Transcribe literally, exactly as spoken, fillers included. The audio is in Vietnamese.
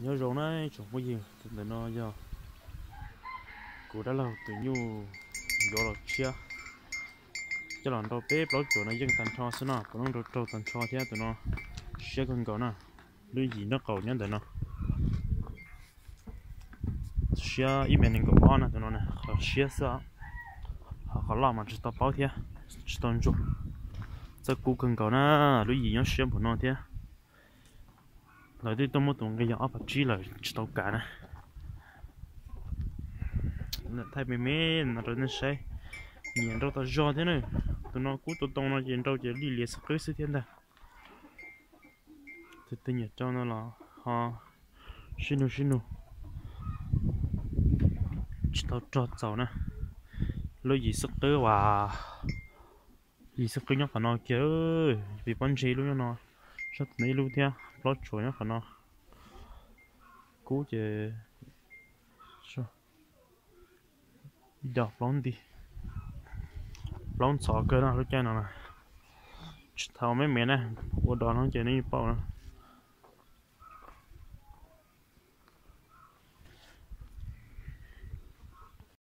nhớ rồi này chồng có gì từ nó giờ cụ đã lâu từ nhu vô là chia cho lần đầu bếp lối chỗ nó dân thành cho xí nào cũng nó trâu thành cho thế tụi nó chia con cậu nè đứa gì nó cầu nhá tụi nó chia ít mình có bao nè tụi nó nè họ chia sao họ họ làm mà chỉ tao bảo thế chỉ tao chụp giờ cụ con cậu nè đứa gì nó chia bọn nó thế lại đi tôi muốn tụi cái giỏ bắp chi là chỉ tao cả nè thay mẹ mẹ nó rồi nó say nhìn đâu tao gió thế này tụi nó cú tụi tông nó nhìn đâu chỉ đi liệt sắc cái sự thiên đà thì tự nhiên cho nó là ha xin xin chỉ tao cho cháu nè lối gì sắc tới và gì sắc cái nhóc phải nó kia vì bắn chi luôn nó rất mấy luôn thế lót chuối nhóc phải nó cú chỉ sao đọc lon đi lon sọ cơ nó lúc chơi nào nè thao mấy mẹ nè ô đòn nó chơi này bao nè